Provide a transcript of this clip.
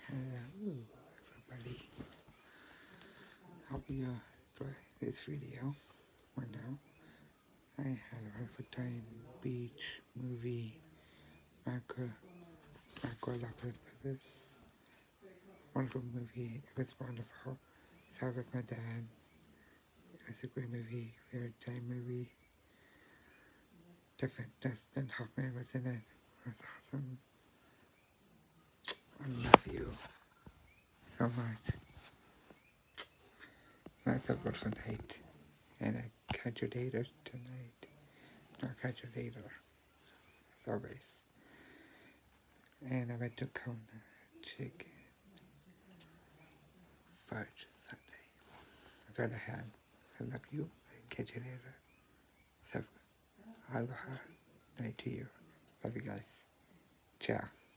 Hello, everybody. Hope you enjoy this video. Right now, I had a wonderful time. Beach, movie, macro this wonderful movie. It was wonderful. Saw it with my dad. It was a great movie. Favorite time movie. Dustin Hoffman was in it. It was awesome. I love you so much. That's a wonderful night. And I catch you later tonight. I'll catch you later. As always. And I went to Kona Chicken Fudge Sunday. That's what I had. I love you. Catch you later. So, aloha. Night to you. Love you guys. Ciao.